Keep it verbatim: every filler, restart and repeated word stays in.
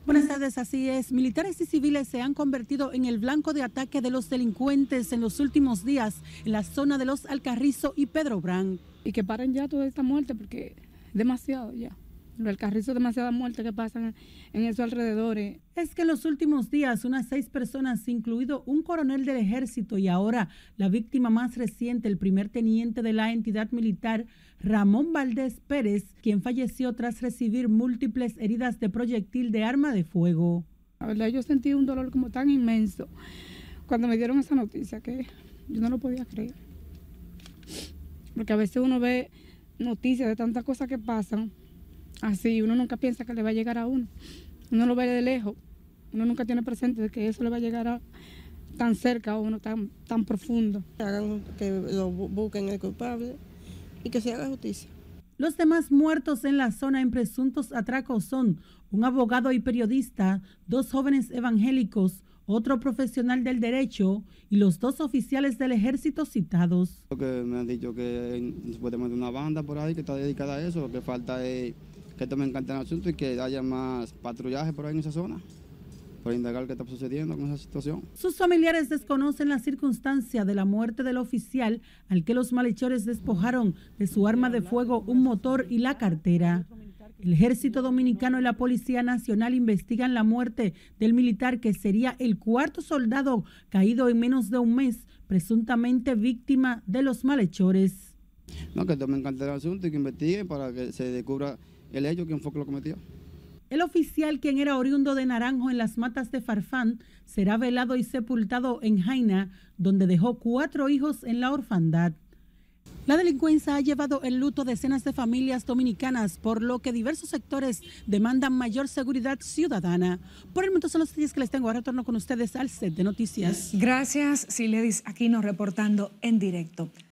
Buenas tardes, así es. Militares y civiles se han convertido en el blanco de ataque de los delincuentes en los últimos días en la zona de Los Alcarrizos y Pedro Brán. Y que paren ya toda esta muerte porque es demasiado ya. El Alcarrizo es demasiada muerte que pasan en esos alrededores. Es que en los últimos días unas seis personas, incluido un coronel del ejército y ahora la víctima más reciente, el primer teniente de la entidad militar, Ramón Valdés Pérez, quien falleció tras recibir múltiples heridas de proyectil de arma de fuego. La verdad, yo sentí un dolor como tan inmenso cuando me dieron esa noticia que yo no lo podía creer. Porque a veces uno ve noticias de tantas cosas que pasan, así uno nunca piensa que le va a llegar a uno. Uno lo ve de lejos, uno nunca tiene presente de que eso le va a llegar a tan cerca a uno, tan, tan profundo. Hagan que lo busquen el culpable y que se haga justicia. Los demás muertos en la zona en presuntos atracos son un abogado y periodista, dos jóvenes evangélicos, otro profesional del derecho y los dos oficiales del ejército citados. Lo que me han dicho que supuestamente una banda por ahí que está dedicada a eso, lo que falta es que tomen carta en el asunto y que haya más patrullaje por ahí en esa zona, para indagar qué está sucediendo con esa situación. Sus familiares desconocen la circunstancia de la muerte del oficial al que los malhechores despojaron de su arma de fuego, un motor y la cartera. El Ejército Dominicano y la Policía Nacional investigan la muerte del militar, que sería el cuarto soldado caído en menos de un mes, presuntamente víctima de los malhechores. No, que tomen carta en el asunto y que investiguen para que se descubra el hecho, quién fue que lo cometió. El oficial, quien era oriundo de Naranjo en las matas de Farfán, será velado y sepultado en Jaina, donde dejó cuatro hijos en la orfandad. La delincuencia ha llevado el luto a decenas de familias dominicanas, por lo que diversos sectores demandan mayor seguridad ciudadana. Por el momento son los detalles que les tengo. Ahora retorno con ustedes al set de noticias. Gracias, Siledis Aquino, reportando en directo.